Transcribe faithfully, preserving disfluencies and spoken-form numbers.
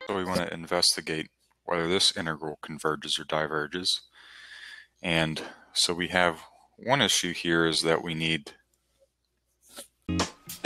So we want to investigate whether this integral converges or diverges. And so we have one issue here is that we need